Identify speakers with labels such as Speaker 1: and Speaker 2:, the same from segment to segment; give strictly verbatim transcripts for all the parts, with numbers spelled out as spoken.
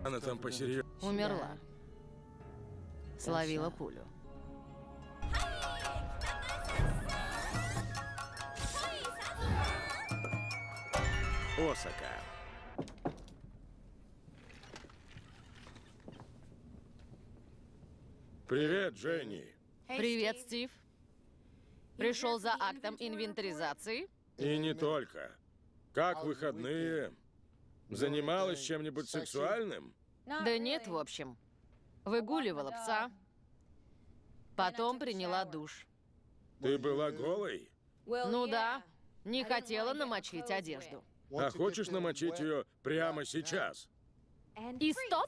Speaker 1: Она там посерьезнее.
Speaker 2: Умерла. Словила пулю.
Speaker 1: Осака. Привет, Дженни.
Speaker 2: Привет, Стив. Пришел за актом инвентаризации?
Speaker 1: И не только. Как выходные? Занималась чем-нибудь сексуальным?
Speaker 2: Да нет, в общем. Выгуливала пса. Потом приняла душ.
Speaker 1: Ты была голой?
Speaker 2: Ну да, не хотела намочить одежду.
Speaker 1: А хочешь намочить ее прямо сейчас?
Speaker 2: И стоп!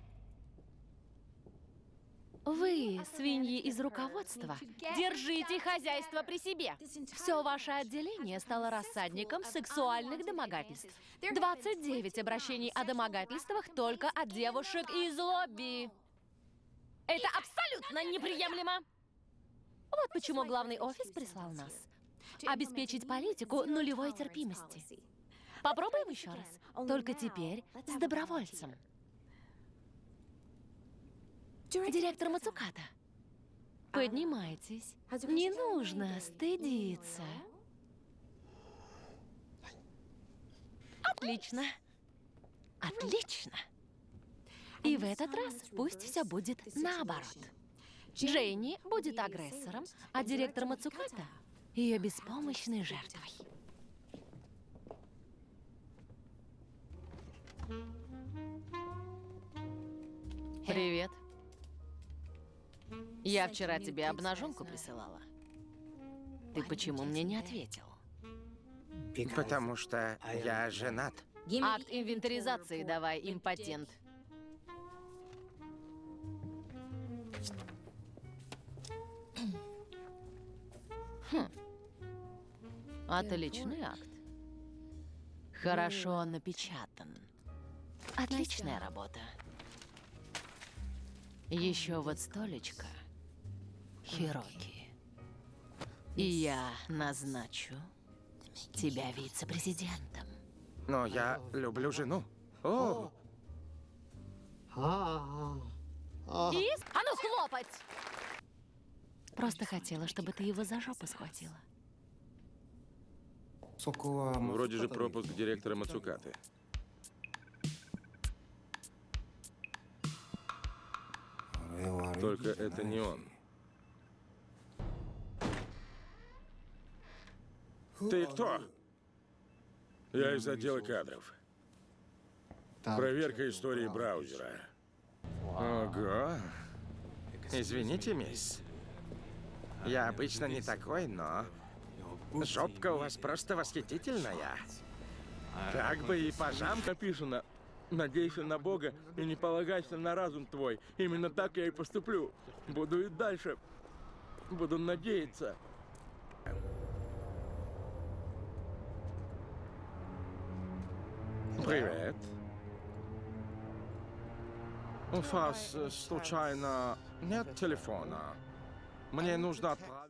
Speaker 2: Вы, свиньи из руководства, держите хозяйство при себе. Все ваше отделение стало рассадником сексуальных домогательств. двадцать девять обращений о домогательствах только от девушек из лобби. Это абсолютно неприемлемо. Вот почему главный офис прислал нас. Обеспечить политику нулевой терпимости. Попробуем еще раз. Только теперь с добровольцем. Директор Мацуката, поднимайтесь. Не нужно стыдиться. Отлично. Отлично. И в этот раз пусть все будет наоборот. Дженни будет агрессором, а директор Мацуката — ее беспомощной жертвой. Привет. Я вчера тебе обнаженку присылала. Ты почему мне не ответил?
Speaker 3: Потому что я женат.
Speaker 2: Акт инвентаризации давай, импотент. Хм. Отличный акт. Хорошо напечатан. Отличная работа. Еще вот столечко, Хироки. И я назначу тебя вице-президентом.
Speaker 3: Но я люблю жену. О!
Speaker 2: Из? А ну хлопать! Просто хотела, чтобы ты его за жопу схватила.
Speaker 1: Вроде же пропуск директора Мацукаты. Только это не он. Ты кто? Я из отдела кадров. Проверка истории браузера.
Speaker 3: Ого. Извините, мисс. Я обычно не такой, но жопка у вас просто восхитительная. Как бы и пожам.
Speaker 1: Написано: надейся на Бога и не полагайся на разум твой. Именно так я и поступлю. Буду и дальше. Буду надеяться.
Speaker 3: Привет.
Speaker 1: У вас случайно нет телефона? Мне нужно отправить.